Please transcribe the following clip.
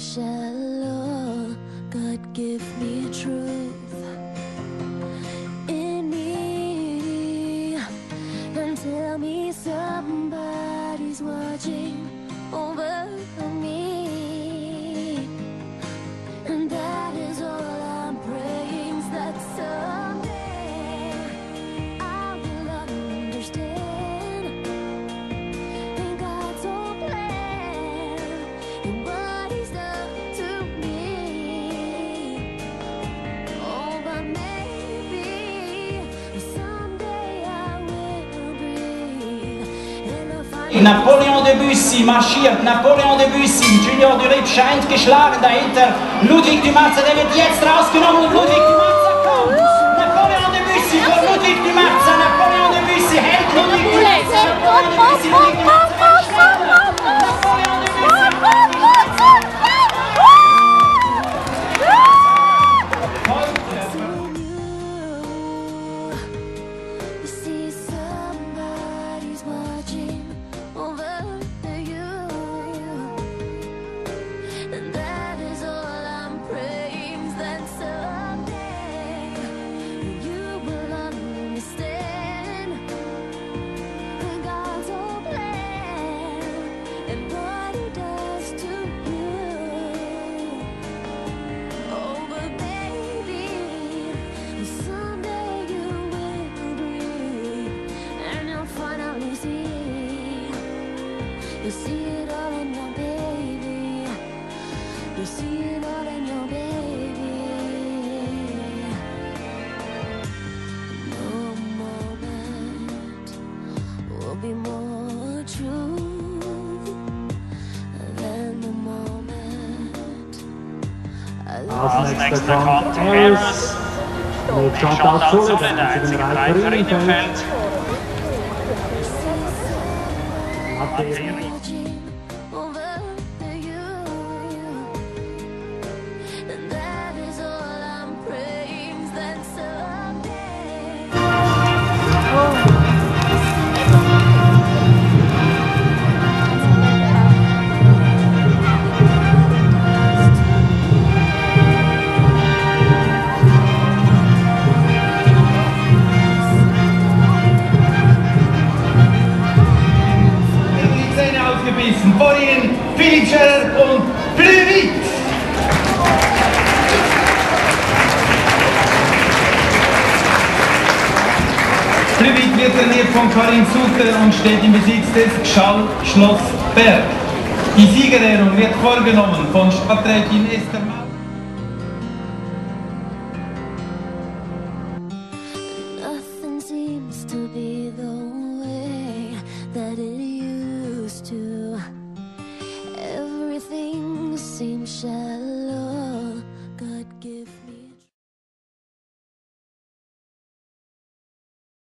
shallow. God, give me truth in me and tell me somebody's watching over me, and that is all I'm praying, is that someday I will understand in God's own plan and what He's done to me. Oh, but maybe someday I will breathe and I'll find Napoleon Debussy marschiert, Napoleon Debussy, Junior Durip scheint geschlagen dahinter. Ludwig Dumatzer, der wird jetzt rausgenommen und Ludwig Dumatzer kommt. Napoleon Debussy vor Ludwig Dumatzer, Napoleon Dumatzer hält Ludwig Dumatzer, Napoleon Debussy, Ludwig Dumatzer wird schneller. Napoleon you see somebody's watching over you, and that is all I'm praying, is that someday you will understand God's own plan and what He does to you. Oh, but baby, someday you will breathe and you'll finally see. You see it all in your baby. You see it all in your baby. No moment will be more true than the moment I Als nächster kommt Harris mit Chantal Soledad für den Reiter Innenfeld. watching over you, and that is all I'm praying, is that someday. Die Zähne ausgebissen. Vor ihnen Philipp Scherer und Blühwitz. Blühwitz wird trainiert von Karin Sutter und steht im Besitz des Schall Schloss Berg. Die Siegerehrung wird vorgenommen von Stadträtin Esther Mann.